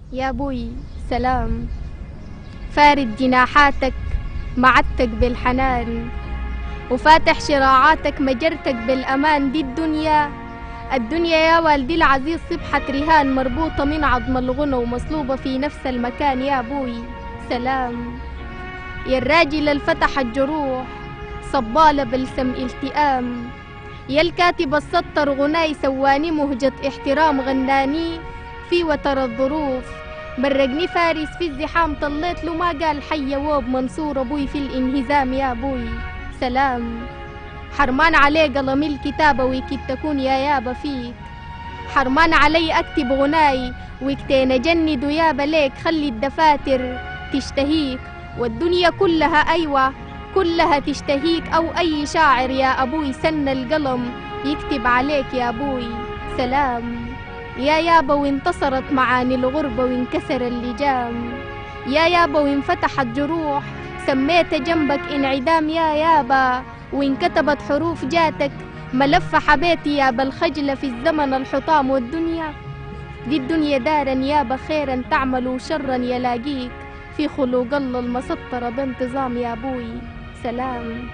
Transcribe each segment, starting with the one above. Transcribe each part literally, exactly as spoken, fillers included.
يا بوي سلام. فارد جناحاتك معدتك بالحنان، وفاتح شراعاتك مجرتك بالأمان. دي الدنيا الدنيا يا والدي العزيز صبحة رهان، مربوطة من عظم الغنى ومصلوبة في نفس المكان. يا بوي سلام. يا الراجل الفتح الجروح صبالة بلسم التئام، يا الكاتب السطر غناي سواني مهجة احترام، غناني في وتر الظروف مرقني فارس في الزحام. طليت له ما قال حي ووب منصور أبوي في الانهزام. يا بوي سلام. حرمان علي قلم الكتابة ويكد تكون يا يابا فيك، حرمان علي أكتب غناي ويكتين أجند يابا ليك. خلي الدفاتر تشتهيك والدنيا كلها أيوة كلها تشتهيك، أو أي شاعر يا أبوي سن القلم يكتب عليك. يا أبوي سلام. يا يابا وانتصرت معاني الغربة وانكسر اللجام، يا يابا وانفتحت جروح سميت جنبك انعدام. يا يابا وانكتبت حروف جاتك ملف حبيتي يابا الخجلة في الزمن الحطام. والدنيا دي الدنيا دارا يابا خيرا تعمل وشرا يلاقيك، في خلوق الله المسطرة بانتظام. يا أبوي سلام.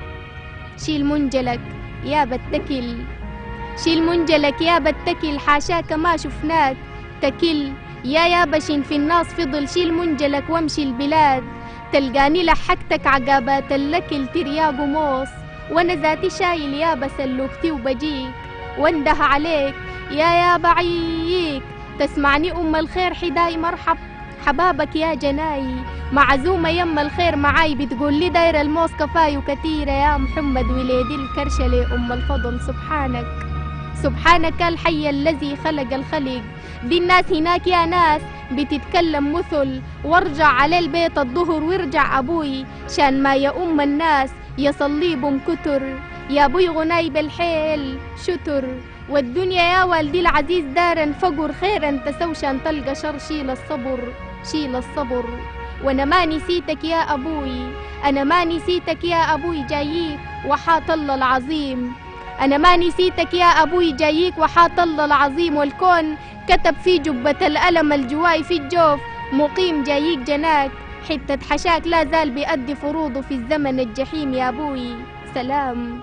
شيل منجلك يا بتكل شيل منجلك يا بتكل، حاشاك ما شفناك تكل. يا يابا شين في الناس فضل، شيل منجلك وامشي البلاد تلقاني لحقتك عقابات اللكل ترياق وموس، وانا ذاتي شايل يابا سلوكتي وبجيك وانده عليك. يا يابا عييك تسمعني أم الخير حداي مرحب حبابك يا جناي، معزومة يم الخير معاي بتقول لي داير الموس كفاي كتيرة. يا محمد وليدي الكرشلة أم الفضل سبحانك سبحانك الحي الذي خلق الخلق. دي الناس هناك يا ناس بتتكلم مثل، وارجع على البيت الظهر وارجع أبوي شان ما يا أم الناس يصلي بم كتر. يا أبوي غناي بالحيل شتر، والدنيا يا والدي العزيز دارا فقر خيرا تسو شان تلقى شر. شيل الصبر شيل الصبر. وانا ما نسيتك يا أبوي أنا ما نسيتك يا أبوي جاييك وحاط الله العظيم. أنا ما نسيتك يا أبوي جاييك وحاط الله العظيم، والكون كتب في جبة الألم الجواي في الجوف مقيم جاييك جناك. حتة حشاك لا زال بيأدي فروضه في الزمن الجحيم. يا أبوي سلام.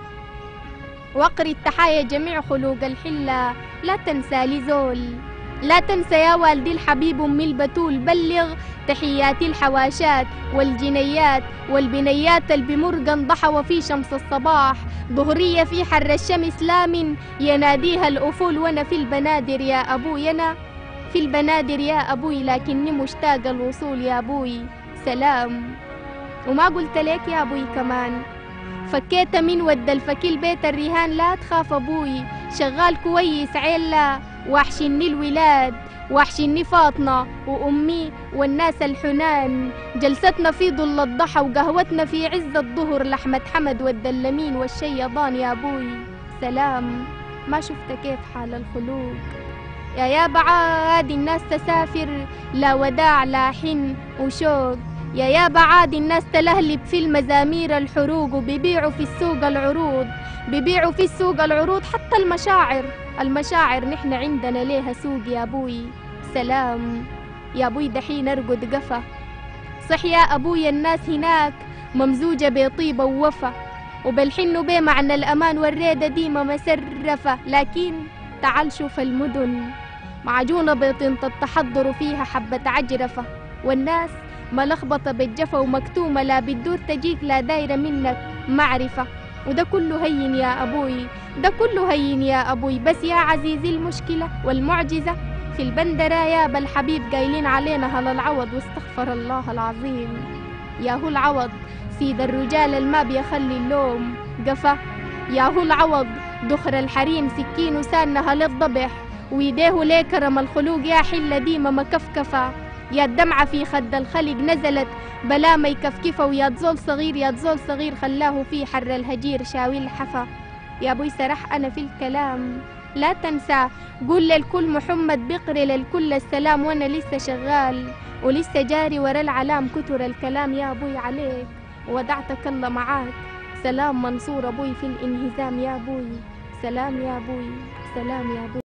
وأقري التحايا جميع خلوق الحلة، لا تنسى لزول لا تنسى يا والدي الحبيب أم البتول. بلغ تحياتي الحواشات والجنيات والبنيات البمرقن ضحى في شمس الصباح، ظهرية في حر الشمس لام يناديها الأفول. وأنا في البنادر يا أبوي أنا في البنادر يا أبوي لكني مشتاق الوصول. يا أبوي سلام. وما قلت لك يا أبوي كمان فكيت من ود الفكيل بيت الرهان. لا تخاف أبوي شغال كويس عيلة، وحشني الولاد وحشني فاطمة وأمي والناس الحنان. جلستنا في ظل الضحى وقهوتنا في عز الظهر، لحمة حمد والدلمين والشيضان. يا أبوي سلام. ما شفت كيف حال الخلوق يا يابا عادي الناس تسافر، لا وداع لا حن وشوق. يا يابا عادي الناس تلهلب في المزامير الحروق، وبيبيعوا في السوق العروض بيبيعوا في السوق العروض. حتى المشاعر المشاعر نحن عندنا ليها سوق. يا أبوي سلام. يا أبوي دحين أرقد قفا صح يا أبوي الناس هناك ممزوجة بطيبة ووفا، وبالحن بمعنى الأمان والريدة ديما مسرفة. لكن تعال شوف المدن معجونة بطينة التحضر فيها حبة عجرفة، والناس ملخبطة بالجفا ومكتومة لا بتدور تجيك لا دايرة منك معرفة. وده كله هين يا أبوي ده كله هين يا أبوي. بس يا عزيزي المشكلة والمعجزة في البندرة يا بالحبيب قايلين علينا هل العوض واستغفر الله العظيم. يا هو العوض سيد الرجال الما بيخلي اللوم قفا، يا هو العوض دخر الحريم سكين وسانها للضبح، ويديه ليه كرم الخلوق يا حلة ديما مكفكفة. يا الدمعة في خد الخلق نزلت بلا ما يكفكفه، ويا تزول صغير يا تزول صغير خلاه في حر الهجير شاوي الحفا. يا أبوي سرح أنا في الكلام لا تنسى قول للكل محمد بقري للكل السلام، وأنا لسه شغال ولسه جاري ورا العلام. كتر الكلام يا أبوي عليك ودعتك الله معاك. سلام منصور أبوي في الانهزام. يا أبوي سلام يا أبوي سلام يا أبوي.